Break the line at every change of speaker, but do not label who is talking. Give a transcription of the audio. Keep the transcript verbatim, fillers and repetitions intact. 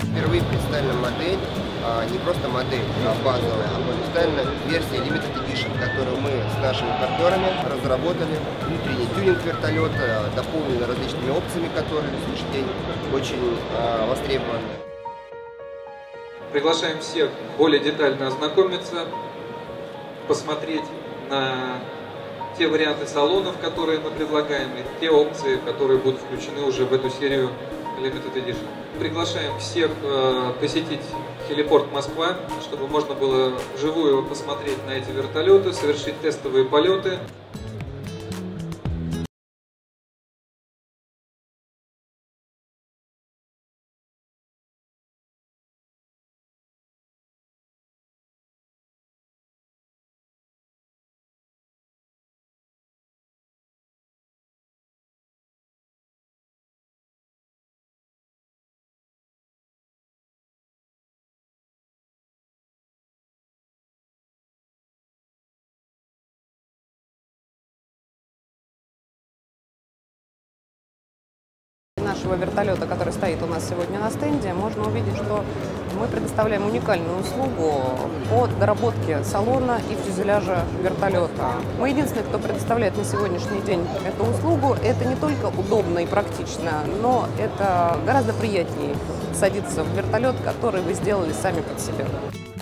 Впервые представлена модель, а не просто модель, а базовая, а представлена версия Limited Edition, которую мы с нашими партнерами разработали. Внутренний тюнинг вертолета дополнен различными опциями, которые на сегодняшний день очень а, востребованы.
Приглашаем всех более детально ознакомиться, посмотреть на те варианты салонов, которые мы предлагаем, и те опции, которые будут включены уже в эту серию Limited Edition. Приглашаем всех э, посетить Хелипорт Москва, чтобы можно было вживую посмотреть на эти вертолеты, совершить тестовые полеты.
Нашего вертолета, который стоит у нас сегодня на стенде, можно увидеть, что мы предоставляем уникальную услугу по доработке салона и фюзеляжа вертолета. Мы единственные, кто предоставляет на сегодняшний день эту услугу. Это не только удобно и практично, но это гораздо приятнее садиться в вертолет, который вы сделали сами под себя.